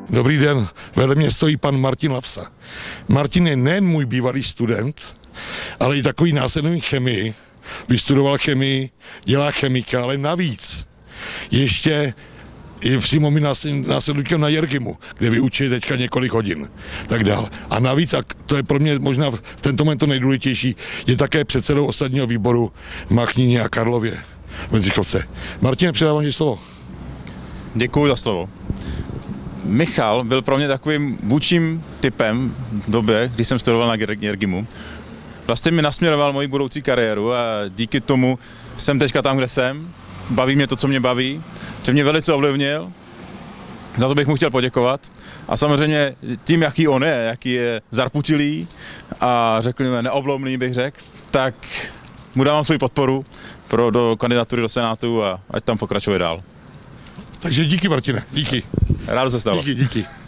Dobrý den, vedle mě stojí pan Martin Lafsa. Martin je nejen můj bývalý student, ale i takový následný chemii. Vystudoval chemii, dělá chemika, ale navíc ještě je přímo mi následníkem na Jergimu, kde vyučuje teďka několik hodin, tak dál. A navíc, a to je pro mě možná v tento moment to nejdůležitější, je také předsedou ostatního výboru v Machníně a Karlově v Bedřichovce. Martine, předávám ti slovo. Děkuji za slovo. Michal byl pro mě takovým vůdčím typem v době, kdy jsem studoval na Jergimu. Vlastně mi nasměroval moji budoucí kariéru a díky tomu jsem teďka tam, kde jsem. Baví mě to, co mě baví, že mě velice ovlivnil. Za to bych mu chtěl poděkovat. A samozřejmě tím, jaký on je, jaký je zarputilý a řekněme neoblomný, bych řekl, tak mu dávám svou podporu do kandidatury do Senátu a ať tam pokračuje dál. Takže díky, Martine, díky. Rád se stalo. Díky.